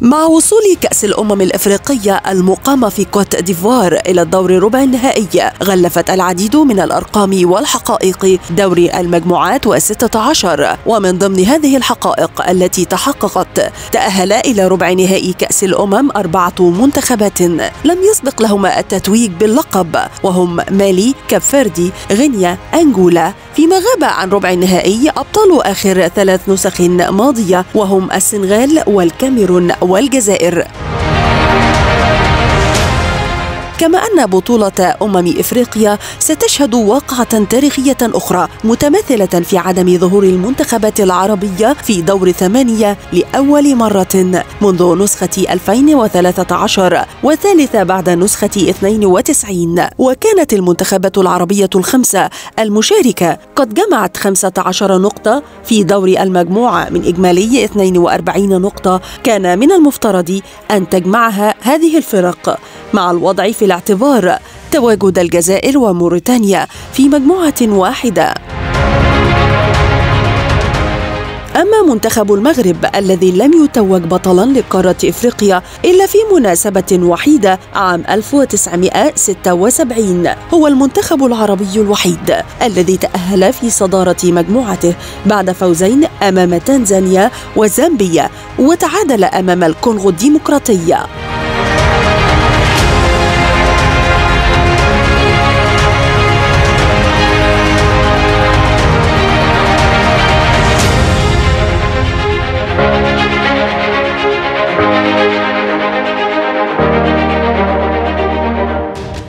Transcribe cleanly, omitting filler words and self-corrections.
مع وصول كأس الأمم الإفريقية المقامة في كوت ديفوار إلى الدور ربع النهائي، غلفت العديد من الأرقام والحقائق دوري المجموعات و16، ومن ضمن هذه الحقائق التي تحققت تأهل إلى ربع نهائي كأس الأمم 4 منتخبات لم يسبق لهما التتويج باللقب، وهم مالي، كاب فيردي، غينيا، أنغولا، فيما غاب عن ربع النهائي أبطال آخر 3 نسخ ماضية وهم السنغال والكاميرون والجزائر. كما أن بطولة إفريقيا ستشهد واقعة تاريخية أخرى متمثلة في عدم ظهور المنتخبات العربية في دور 8 لأول مرة منذ نسخة 2013 والثالثة بعد نسخة 92. وكانت المنتخبات العربية الخمسة المشاركة قد جمعت 15 نقطة في دور المجموعة من إجمالي 42 نقطة كان من المفترض أن تجمعها هذه الفرق، مع الوضع في الاعتبار تواجد الجزائر وموريتانيا في مجموعة واحدة. أما منتخب المغرب الذي لم يتوج بطلاً لقارة إفريقيا إلا في مناسبة وحيدة عام 1976، هو المنتخب العربي الوحيد الذي تأهل في صدارة مجموعته بعد فوزين أمام تنزانيا وزامبيا وتعادل أمام الكونغو الديمقراطية.